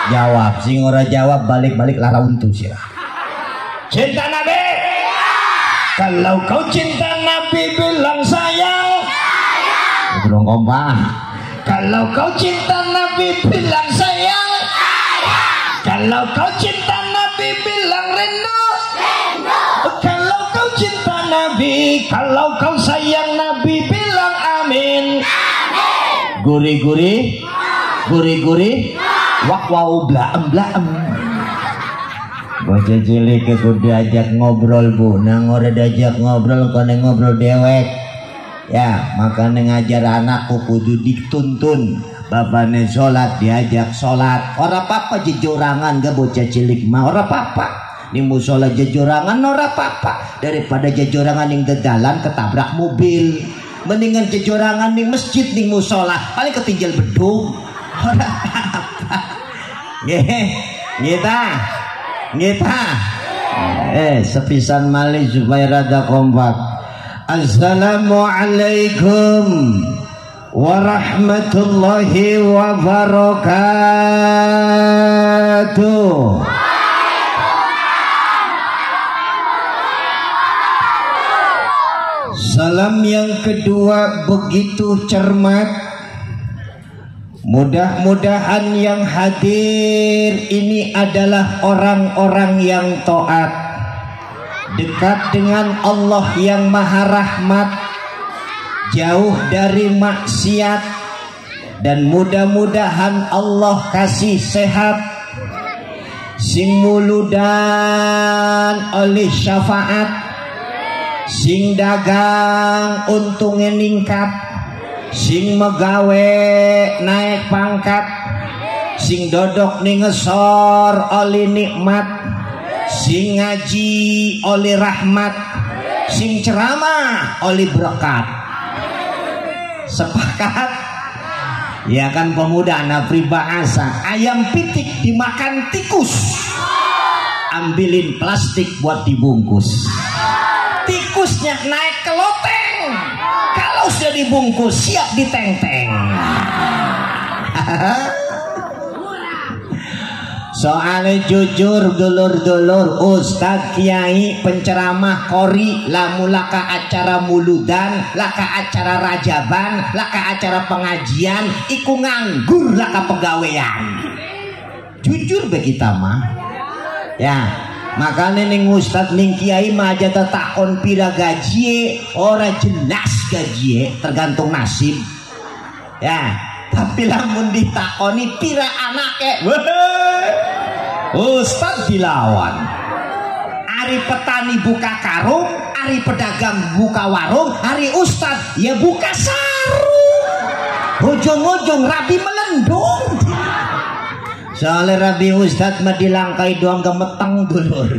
Jawab, sing ora jawab balik-balik lara untu sih. Cinta Nabi. Kalau kau cinta Nabi bilang sayang. Belum kompak. Kalau kau cinta Nabi bilang sayang. Kalau kau cinta Nabi bilang rindu. Kalau kau cinta Nabi, kalau kau sayang Nabi bilang amin. Guri-guri, guri-guri, wak-wau blaem-blaem. Bocah cilik kudu diajak ngobrol bu, nang ora diajak ngobrol kone ngobrol dewek. Ya, makanya ngajar anakku kudu dituntun. Bapaknya sholat diajak sholat. Ora apa-apa jejorangan gak bocah cilik mah, ora apa-apa. Di musola jejorangan ora apa-apa. Daripada jejorangan yang dedalan ketabrak mobil. Mendingan jejorangan di masjid di musola paling ketinggal bedung. Ora apa-apa. Ngita. Sepisan malih supaya rada kompak. Assalamualaikum warahmatullahi wabarakatuh. Salam yang kedua begitu cermat. Mudah-mudahan yang hadir ini adalah orang-orang yang taat, dekat dengan Allah yang Maha Rahmat, jauh dari maksiat, dan mudah-mudahan Allah kasih sehat, sing muludan oleh syafaat, sing dagang untungnya ningkat, sing megawe naik pangkat, sing dodok ning ngesor oleh nikmat, sing ngaji oleh rahmat, sing ceramah oleh berkat. Sepakat? Ya kan pemuda anak pribahasa, ayam pitik dimakan tikus, ambilin plastik buat dibungkus. Tikusnya naik ke loteng, kalau sudah dibungkus siap diteng-teng. Soalnya jujur dulur-dulur, Ustadz Kiai penceramah kori lamu laka acara muludan, laka acara rajaban, laka acara pengajian, iku nganggur laka pegawean. Jujur begitu mah ya. Makanya ning Ustadz ning Kiai mah aja takon pira gaji, ora jelas gaji, tergantung nasib. Ya, tapi lamun ditakoni pira anake, Ustadz dilawan. Hari petani buka karung, hari pedagang buka warung, hari Ustadz ya buka sarung. Ujung-ujung rabi melendung. Soalnya Rabi Ustadz mah dilangkai doang gemeteng dulur.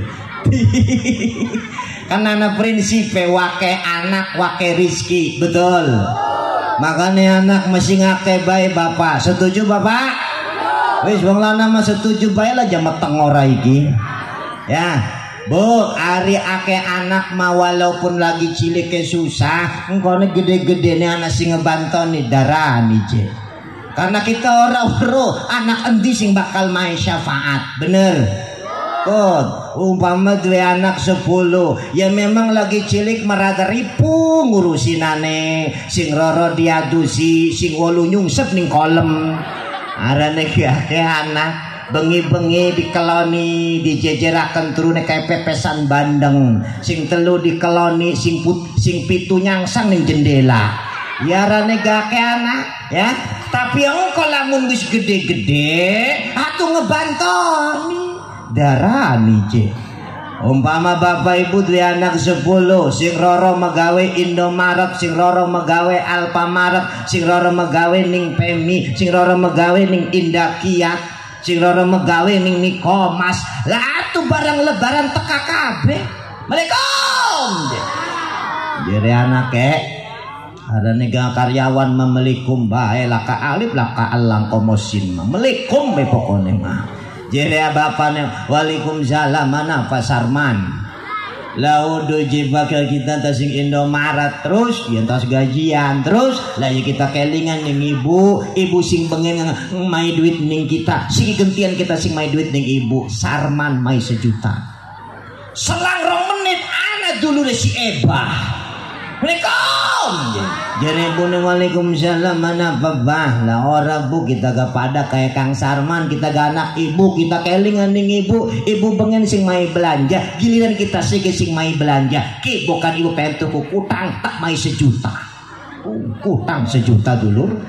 Kan anak prinsip wake anak wake rizki, betul. Makanya anak mesti ngake baik bapak. Setuju bapak? Wis wong lanang mah setuju bae lah gemeteng ora iki. Ya, Bu, hari ake anak mah walaupun lagi cilik ke susah, engkone gede-gedene anak sing ngebantoni darani je. Karena kita orang weruh anak endi sing bakal main syafaat, bener? Kod, umpama duwe anak 10, ya memang lagi cilik merada ripu ngurusinane, sing roro diadusi, sing 8 nyungsep ning kolem. Arane ki anak bengi-bengi dikeloni, dijejeraken turune kayak pepesan bandeng, sing 3 dikeloni, sing 7 nyangsang ning jendela. Ya arane gak anak, ya. Tapi engko lamun wis gede-gede atuh ngebantoni darani je. Umpama bapak ibu duwe anak 10, sing roro megawe Indomaret, sing roro megawe Alfamaret, sing roro megawe ning Pemi, sing roro megawe ning Indakiat, sing roro megawe ning Nikomas. Lah atuh barang lebaran teka kabeh. Assalamualaikum. Jadi anak ada nega karyawan memelikum bae laka alif laka alang komosin memelikum be pokone mah. Jadi bapaknya waalaikumsalam mana Pak Sarman. Laudo je bakal kita tasing Indomaret terus ya tas gajian terus lah ya kita kelingan ning ibu sing pengen mai duit ning kita sing gentian kita sing mai duit ning ibu Sarman mai 1 juta selang 2 menit anak dulu si Ebah Assalamualaikum jadi buneng waalaikumsalam mana babah lah orang bu kita gak pada kayak Kang Sarman kita gak anak ibu kita kelingan ning ibu pengen sing mai belanja giliran kita sing mai belanja ki bukan ibu pengen tuku kutang tak mai 1 juta kutang 1 juta dulu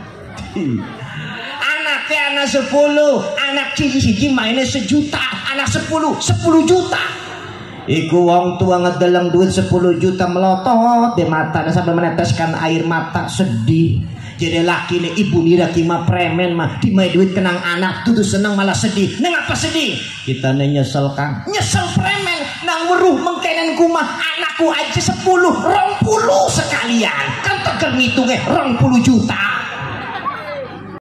anaknya anak 10 anak cici mainnya 1 juta anak 10 juta iku wong tua ngedelang duit 10 juta melotot di mata sampai meneteskan air mata sedih jadi laki nih ibu nira kima premen mah dimai duit kenang anak tuh seneng malah sedih neng apa sedih kita nyesel Kang nyesel premen nang weruh mengkenen kumah anakku aja 10 20 sekalian kan teger ngitungnya 20 juta